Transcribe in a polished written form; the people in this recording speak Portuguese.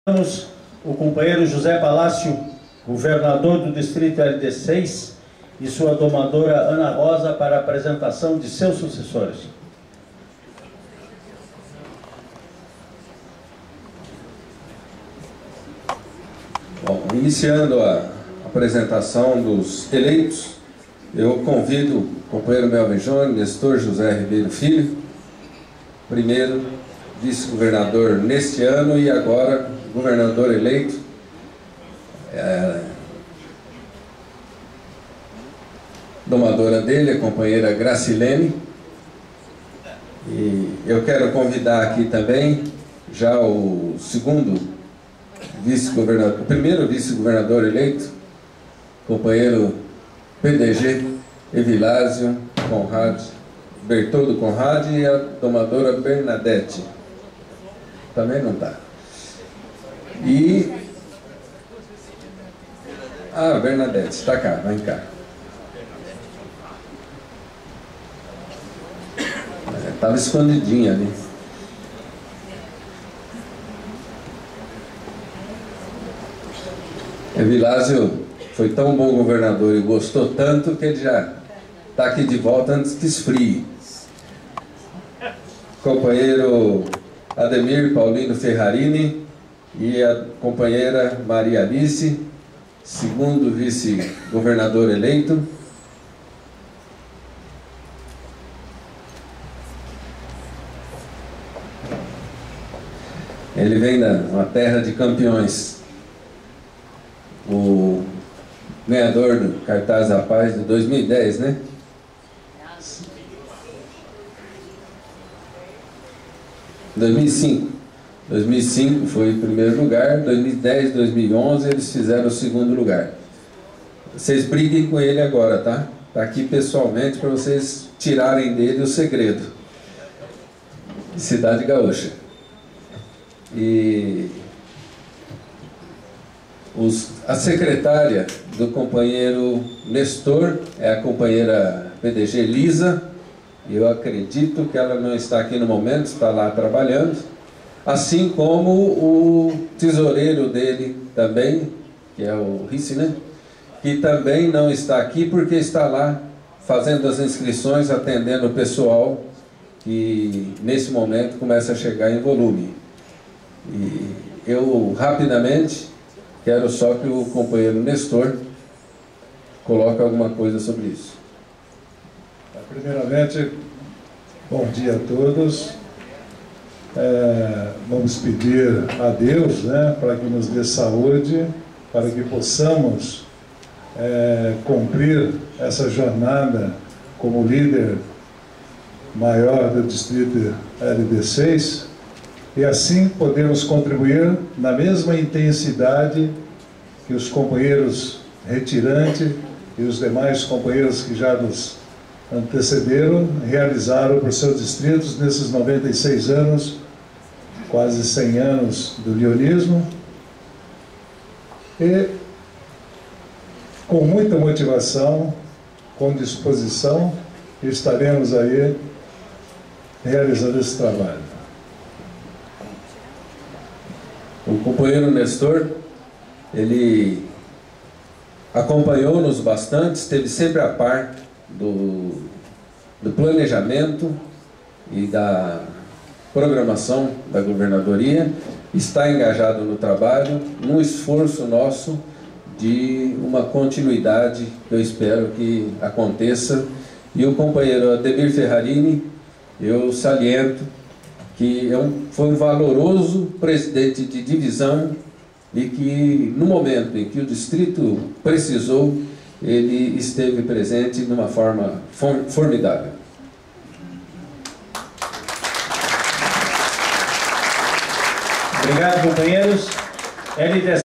O companheiro José Palácio, governador do distrito LD6, e sua domadora Ana Rosa para a apresentação de seus sucessores. Bom, iniciando a apresentação dos eleitos, eu convido o companheiro Melvin Jônio, Nestor José Ribeiro Filho, primeiro vice-governador neste ano e agora governador eleito, domadora dele, a companheira Gracilene. E eu quero convidar aqui também já o segundo vice-governador, o primeiro vice-governador eleito, companheiro PDG Evilásio Conrad, Bertoldo Conrad, e a domadora Bernadette. Também não está. E a Bernadette está cá, vem cá. Estava escondidinha ali. Evilásio foi tão bom governador e gostou tanto que ele já está aqui de volta antes que esfrie. Companheiro Ademir Paulino Ferrarini e a companheira Maria Alice, segundo vice-governador eleito. Ele vem da uma terra de campeões. O ganhador do Cartaz da Paz de 2010, né? 2005 foi o primeiro lugar, 2010, 2011 eles fizeram o segundo lugar. Vocês briguem com ele agora, tá? Está aqui pessoalmente para vocês tirarem dele o segredo. Cidade Gaúcha. E a secretária do companheiro Nestor é a companheira PDG Lisa. Eu acredito que ela não está aqui no momento, está lá trabalhando, assim como o tesoureiro dele também, que é o Rissi, né? Que também não está aqui porque está lá fazendo as inscrições, atendendo o pessoal que nesse momento começa a chegar em volume. E eu rapidamente quero só que o companheiro Nestor coloque alguma coisa sobre isso. Primeiramente, bom dia a todos. Vamos pedir a Deus, né, para que nos dê saúde, para que possamos cumprir essa jornada como líder maior do distrito LD6 e assim podemos contribuir na mesma intensidade que os companheiros retirantes e os demais companheiros que já nos antecederam, realizaram por seus distritos nesses 96 anos, quase 100 anos do leonismo, e com muita motivação, com disposição, estaremos aí realizando esse trabalho. O companheiro Nestor, ele acompanhou-nos bastante, esteve sempre a par do planejamento e da programação da governadoria, está engajado no trabalho, num esforço nosso de uma continuidade que eu espero que aconteça. E o companheiro Ademir Ferrarini, eu saliento que foi um valoroso presidente de divisão e que no momento em que o distrito precisou, ele esteve presente de uma forma formidável. Obrigado, companheiros. LD